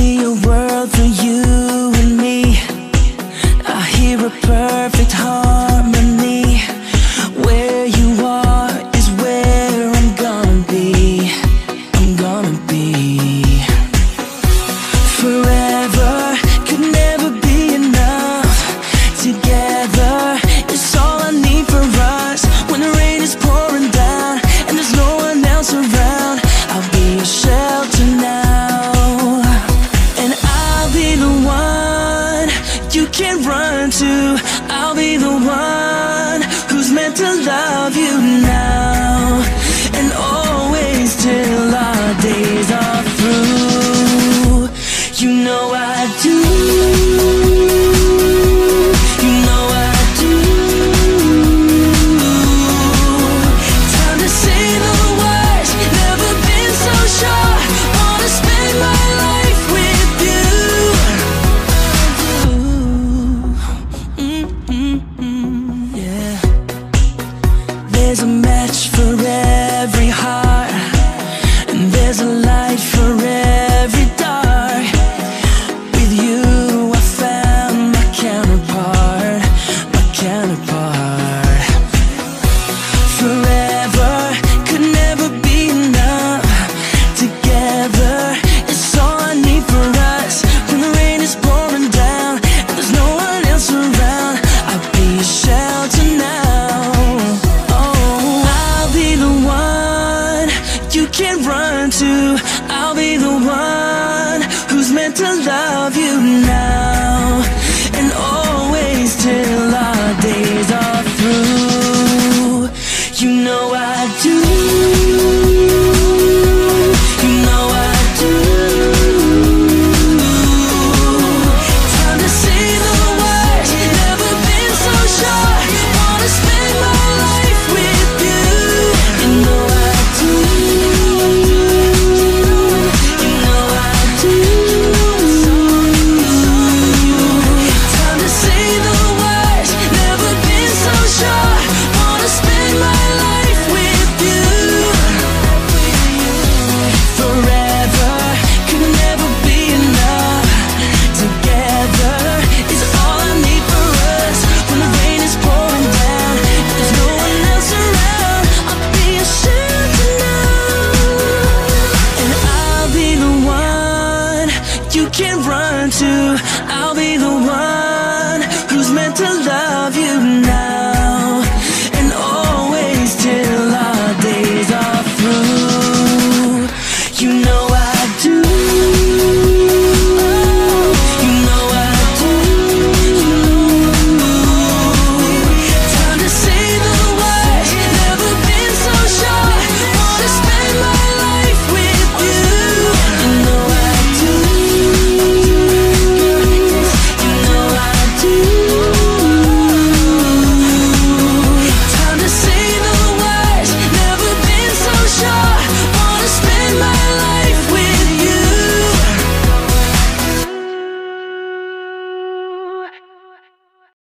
see a world for you and me. I hear a perfect harmony. Where you are is where I'm gonna be. I'm gonna be. Forever could never be enough. Together it's all I need for us. When the rain is pouring down and there's no one else around, I'll be your shelter now. And I'll be the one you can run to. I'll be the one who's meant to love you now.